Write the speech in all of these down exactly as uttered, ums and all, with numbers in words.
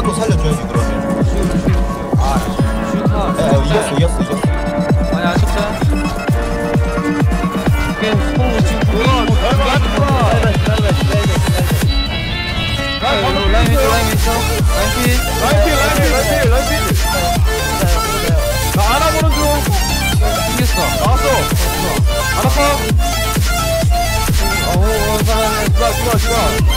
나도 살려줘야지 그러면. 아 슈카. 에 이겼어 이겼어 이겼어. 아니 아쉽다. 이게 스포 지금 보이는 거 좋아. 라인 라인 있어 라인 있어. 라인 피. 라인 피 라인 피 라인 피 라인 피. 나 알아보는 중. 생겼어. 나왔어. 알았어. 어어 사람 좋아 좋아 좋아.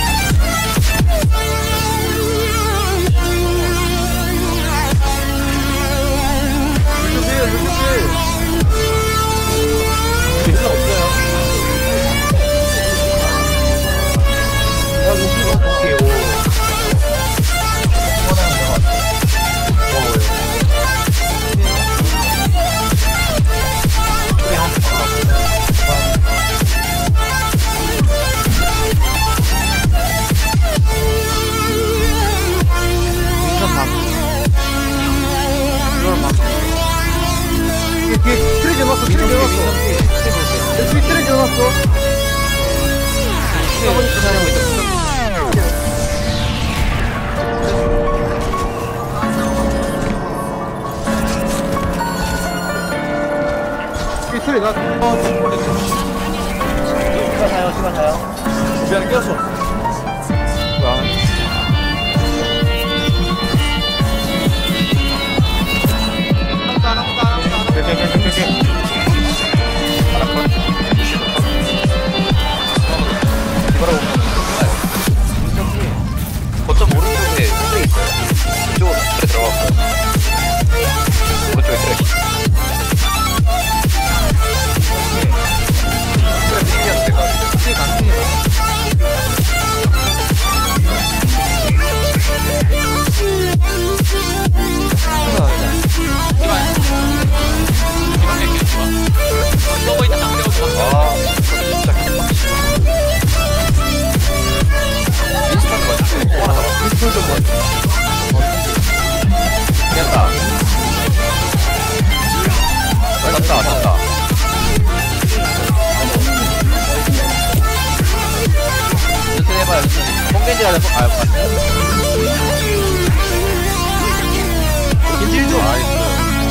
트레이저 넣었어, 트레이저 넣었어. 트레이저 넣었어. 트레이 나. 시간 자요 시간 자요. 미안해 꼈어. 거점 오른쪽에 트레이 있어요. 이쪽으로 트레이 들어갔고요. 오른쪽에 트레이. 트레이 튀기면 내가 트레이가 안 튀겨. 서버 있는 상태로 아, 진짜 인스턴 거지. 하나 더. 인스턴 좀 거지. 됐다. 됐다, 됐다. 이렇게 해봐요. 뽕겐지라 해서 아유, 겐지 좀 나이스.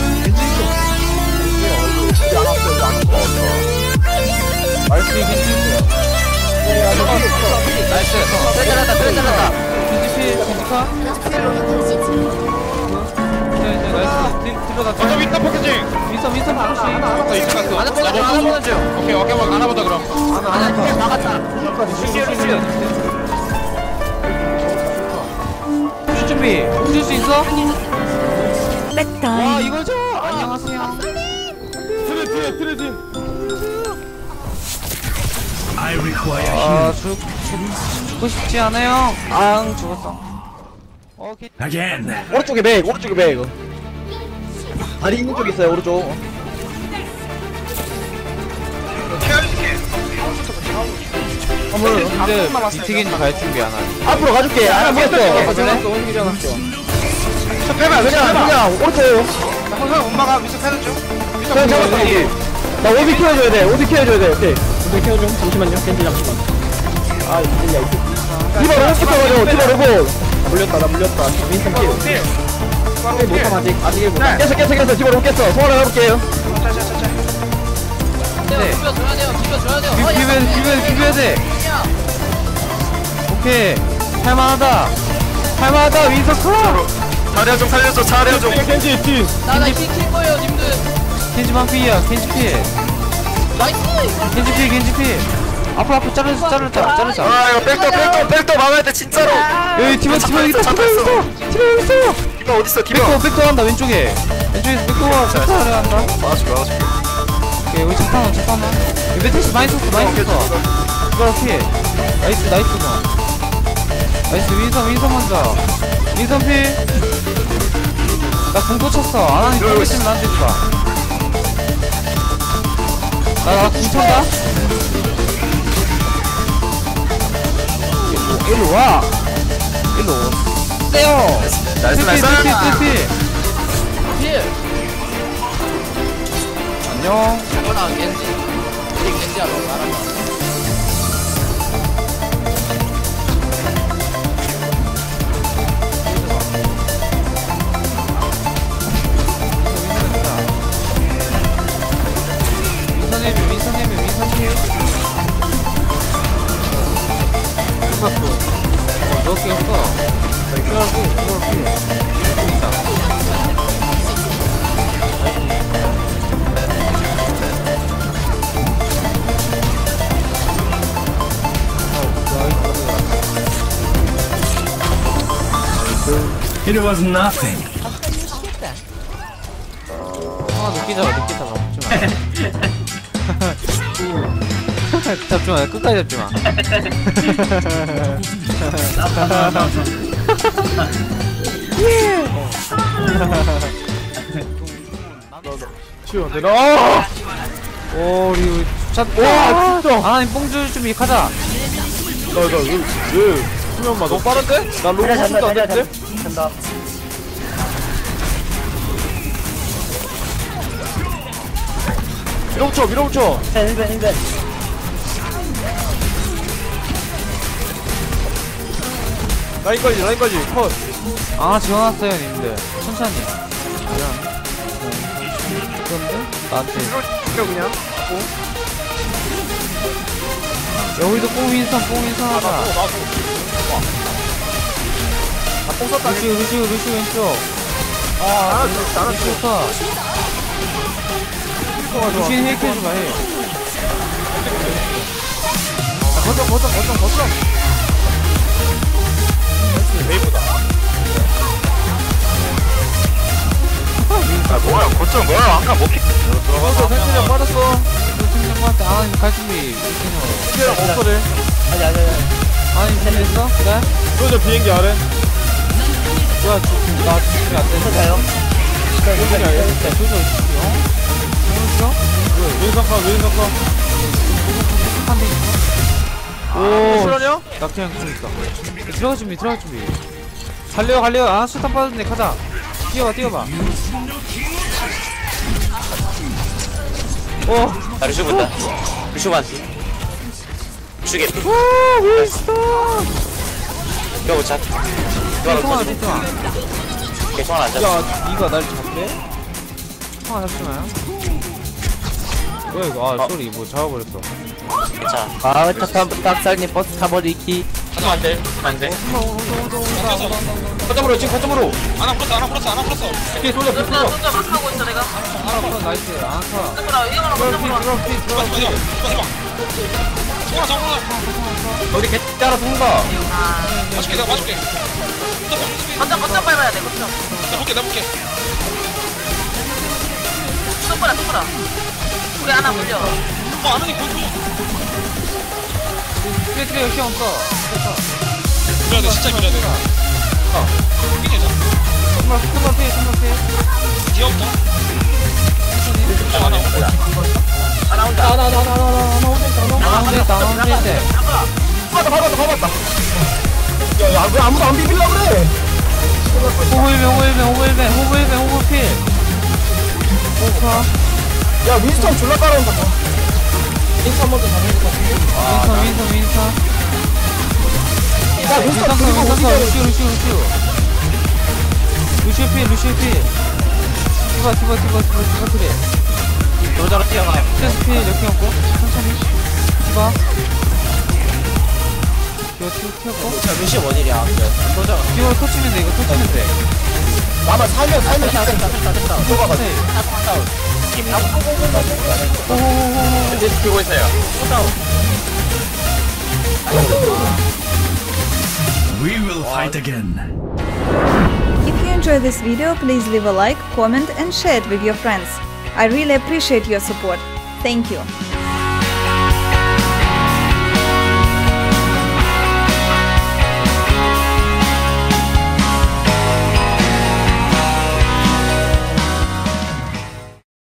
말씀이 괜찮으세요. 나이스. 트레 잘한다, 트레 잘한다. 겐지피, 겐지카. 네, 네, 나이스. 들어가. 거점 윈터 포켓팅. 윈서, 윈서 바꾸시. 어, 이쪽 갔어. 하나 보자, 하나 보는 중. 오케이, 오케이, 오케이. 하나 보자 그럼. 하나, 하나, 나갔다. 루시오, 루시오. 슛 준비. 슛 수 있어? 와, 이걸 줘. 안녕하세요. 트레 뒤에, 트레 뒤에. 아, 죽, 죽, 죽고 싶지 않아요. 아, 죽었어. 오케이. 오른쪽에 맥 오른쪽에 맥 이거. 다리 있는 쪽 있어요 오른쪽. 화물. 근데 이태균이 갈 준비 안 하네. 앞으로 가줄게. 하나 보였어. 저 빼봐 그냥 그냥 오른쪽. 형 엄마가 위스 패는 중. 그냥 잡았어. 나 오비 키워줘야 돼. 오비 키워줘야 돼. 오케이. 오비 키워줘. 잠시만요. 겐지 잠시만. 아 이제 디바 로봇 키워가지고 디바 로봇. 나 물렸다 나 물렸다. 윈스턴 킬. 못함 아직 아직 일곱. 깼어 깼어 깼어. 디바 로봇 깼어. 소환을 해볼게요. 네. 비벼줘야 돼요, 비벼줘야 돼요. 비, 비벼야 돼, 비벼야 돼, 비벼야 돼. 오케이. 할만하다. 할만하다, 윈서커. 자리야 좀 살려줘, 자리야 좀. 겐지 있지. 나나 힐킬 거예요, 님들. 겐지 반피야, 겐지 피. 나이스. 겐지 피, 겐지 피. 앞으로, 앞으로 자르자, 자르자, 자르자. 아, 이거 백도, 백도, 백도 막아야 돼, 진짜로. 여기 디바, 디바 여기 있다, 디바 여기 있어. 디바 여기 있어. 디바 어딨어, 디바. 백도, 백도 한다, 왼쪽에. 왼쪽에서 백도가, 백도를 한다. 막아줄게, 막아줄게. 오케이, 여기 잠깐만, 잠깐만. 여기 메테시 많이 썼어, 많이 썼어. 이거 피해. 나이스, 나이스, 너. 나이스, 윈선, 윈선 먼저. 윈선 피. 나 궁 꽂혔어. 아나니 궁 있으면 나한테 주라. 나, 나 궁 쳤다? 일로 와. 일로 오세요. 나이스, 나이스. 트피, 필. 안녕. 이거나 겐지. 우리 겐지야, 너 잘한다. 그래갖고 그걸 피해. It was nothing. 아 느끼잖아 느끼잖아 잡지마 잡지마 끝까지 잡지마 치워 내려. 오 우리 우리 차 와, 진짜. 아나님 뽕줄 준비 가자 나나왜 수면마 너무 빠른데? 나 로고 잔다 손도 안 잔다 됐는데? 잔다. 밀어붙여 밀어붙여. 힐벤 힐벤. 라인까지 라인까지 컷. 아 지원왔어요 님들 천천히 미안 그런데 나한테 밀어 그냥. 야 우리도 뽕 윈선 뽕 윈선 아, 하자 나도 나도. 아뽕 썼다. 루시우 루시우 루시우 왼쪽 아 나는 루시우 컷 루시우 힐 해주마 해 거점 거점 거점 거점. 메이보다. 아 뭐야 거점 뭐야 아까 뭐 키. 들어가서 센트리랑 빠졌어 루시우한테 아 이거 갈 준비 루시우 키랑 없거든. 아니 아니 아니. 아니 준비했어? 그래? 쏘저 비행기 아래. 뭐야 주- 나 준비 안 또 됐어 가요. 비행기 아래. 조져 어? 뭐였어? 왼손카 왼손카. 한대 있어? 오. 실화냐? 나 그냥 좀 있어 들어갈 준비 들어갈 준비 갈래요 갈래요 아 수탄 빠졌네 가자 뛰어봐 뛰어봐 오 아 루시오 본다. 루시오 반피. 루시오 개피. 오, 윈스턴 이거 못 찾. 이거 통화 못 통화 찾. 계속 하나 안 잡. 야 니가 날 잡대? 통화 잡지마요 뭐야 이거 아 어. 쏘리 뭐 잡아버렸어 괜찮아. 아 딱 딱살님 버스 타버리기. 하면 안 돼. 안 돼. 거점으로 지금 거점으로. 하나 풀었어 하나 풀었어 하나 풀었어 뒤에 쏘저 뒤에 쏘저. 혼자 막 하고 있어 내가 하나 컷 나이스 안 컷. 손가락 이거랑 들어피 혼자 들어피 잡아 들어피 잡아 잡아 잡아 잡아 어디 개 따라 쏜다. 맞출게 내가 맞출게 걷자 걷자 밟아야 돼 걷자 나 볼게 나 볼게 손가락 손가락 우리 하나 물려 어 안하니 거기 트레 트레 역시 없어 밀어야 돼 진짜 밀어야 돼 어 이게 자 정말 정말 피해 정말 피해 뒤에부터 어 하나 하나 온다. 하나 하나 하나 하나 하나 온다. 아 혼자 있다 혼자 있다 밟았다 밟았다 밟았다. 야야 왜 아무도 안 비빌라 그래? 호일벤 호일벤 호일벤 호일벤 호일필 오카 야 윈스턴 졸라 따라온다. 윈스턴 먼저 잡는 윈선 윈선 윈선 야 윈스턴 윈선 그리고 윈선 우리가 루시오 루시오 루시오 루시오 필 루시오 필 티바 티바 티바 티바 티바 트레 도저로 뛰어가. 스트레스 필 이렇게 없고 천천히 티바 이거 튀- 튀었고 자 루시오 원일이야. 도저. 이거 터치면 돼 이거 터치면 돼 나만 살면 살면 됐다 됐다 됐다 됐다. 들어가봐. 네. 이제 지키고 있어요. We will fight again. If you enjoyed this video, please leave a like, comment and share it with your friends. I really appreciate your support. Thank you.